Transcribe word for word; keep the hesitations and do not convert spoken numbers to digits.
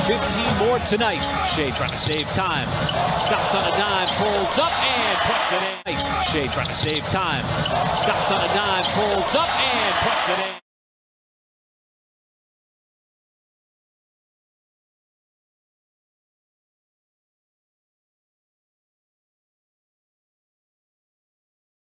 fifteen more tonight. Shai trying to save time. Stops on a dime, pulls up and puts it in. Shai trying to save time. Stops on a dime, pulls up and puts it in.